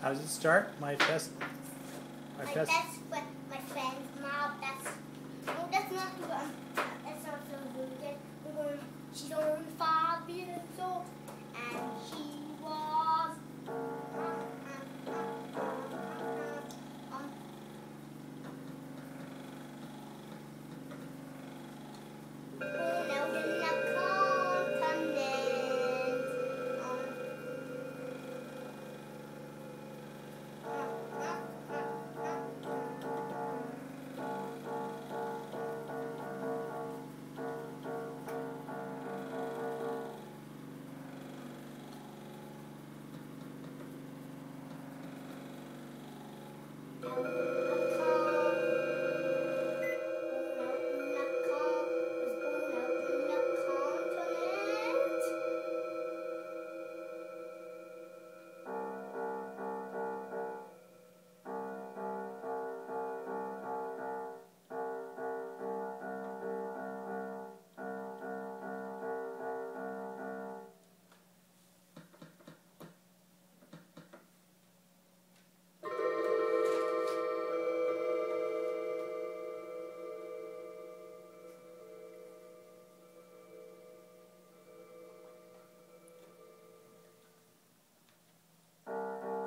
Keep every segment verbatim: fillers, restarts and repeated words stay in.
How does it start? My best. My Like best. that's what my friend's mom. That's no, that's not the um, that's not so good. We're going. She's only five years old, and she was. Um, um, um, um, um, born out in the continent. Um, um, um,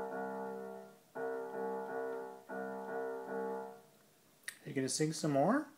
Are you gonna sing some more?